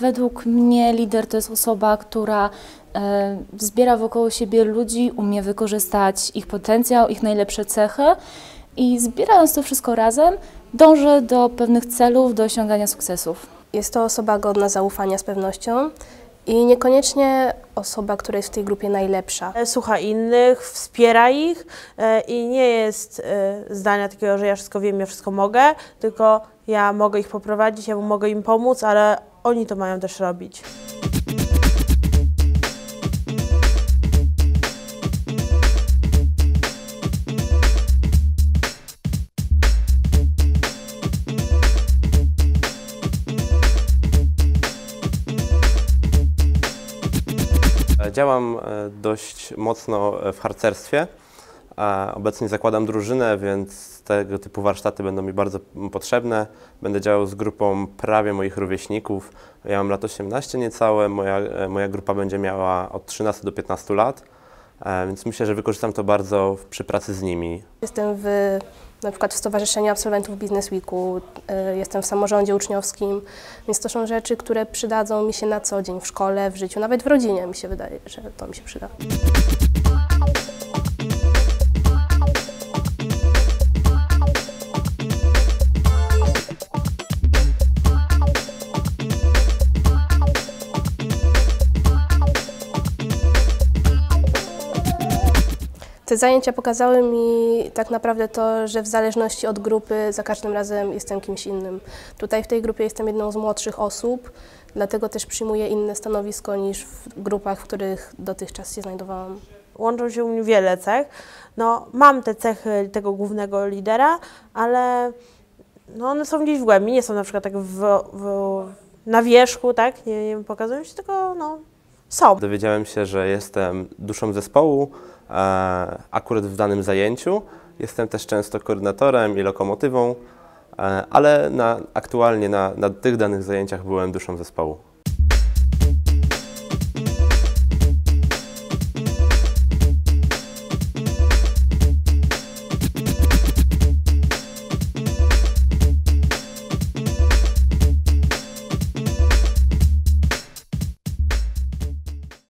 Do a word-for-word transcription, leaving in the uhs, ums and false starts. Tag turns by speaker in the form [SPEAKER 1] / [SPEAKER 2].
[SPEAKER 1] Według mnie lider to jest osoba, która e, zbiera wokół siebie ludzi, umie wykorzystać ich potencjał, ich najlepsze cechy i zbierając to wszystko razem, dąży do pewnych celów, do osiągania sukcesów.
[SPEAKER 2] Jest to osoba godna zaufania z pewnością i niekoniecznie osoba, która jest w tej grupie najlepsza.
[SPEAKER 3] Słucha innych, wspiera ich i nie jest zdania takiego, że ja wszystko wiem, ja wszystko mogę, tylko ja mogę ich poprowadzić, ja mogę im pomóc, ale oni to mają też robić.
[SPEAKER 4] Działam dość mocno w harcerstwie. Obecnie zakładam drużynę, więc tego typu warsztaty będą mi bardzo potrzebne. Będę działał z grupą prawie moich rówieśników. Ja mam lat osiemnaście niecałe, moja, moja grupa będzie miała od trzynastu do piętnastu lat, więc myślę, że wykorzystam to bardzo przy pracy z nimi.
[SPEAKER 2] Jestem w, na przykład w Stowarzyszeniu Absolwentów Business Weeku, jestem w samorządzie uczniowskim, więc to są rzeczy, które przydadzą mi się na co dzień w szkole, w życiu, nawet w rodzinie mi się wydaje, że to mi się przyda. Te zajęcia pokazały mi tak naprawdę to, że w zależności od grupy za każdym razem jestem kimś innym. Tutaj w tej grupie jestem jedną z młodszych osób, dlatego też przyjmuję inne stanowisko niż w grupach, w których dotychczas się znajdowałam.
[SPEAKER 3] Łączą się u mnie wiele cech. No, mam te cechy tego głównego lidera, ale no, one są gdzieś w głębi, nie są na przykład tak w, w, na wierzchu, tak? Nie, nie pokazują się, tylko no, są.
[SPEAKER 4] Dowiedziałem się, że jestem duszą zespołu, akurat w danym zajęciu. Jestem też często koordynatorem i lokomotywą, ale na, aktualnie na, na tych danych zajęciach byłem duszą zespołu.